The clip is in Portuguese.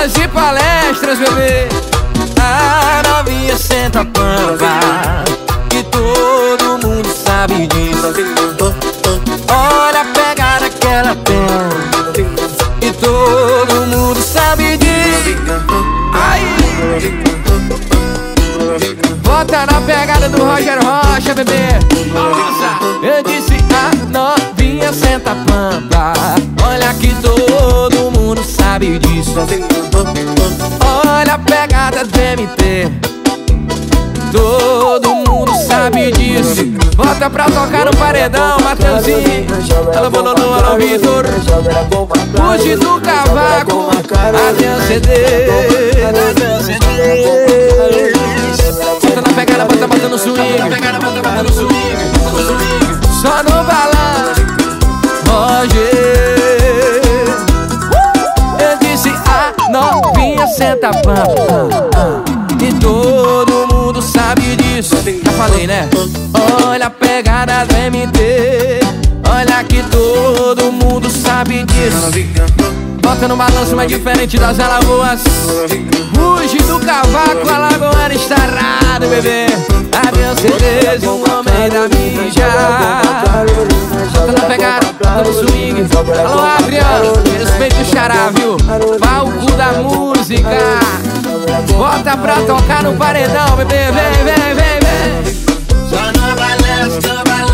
aulas e palestras, bebê. A novinha senta pampa, que todo mundo sabe disso. Olha a pegada que ela tem, e todo mundo sabe disso. Aí, bota na pegada do Roger Rocha, bebê. Balança. Eu disse a novinha senta pampa, olha que todo mundo sabe disso. Olha a pegada do MT, todo mundo sabe disso. Bota pra tocar no paredão, Mateuzinho. Alô, Bololô, alô, Vitor. Fuge do cavaco, Adriano CD. Bota na pegada, bota no swing. Bota no swing. Só no balanço, Roger. Eu disse a novinha senta pampa, e todo mundo sabe disso. Já falei, né? Olha a pegada do MT, olha que todo mundo sabe disso. Bota no balanço mais diferente das alagoas. Fuge do cavaco, a lagoa está errado, bebê. Avião certeza, um homem da mídia. Bota na pegada, bota no swing. Alô, Adriano, respeita o xará, viu? Palco da música. Bota pra tocar no paredão, bebê. Vem, vem, vem, vem. Só no balanço,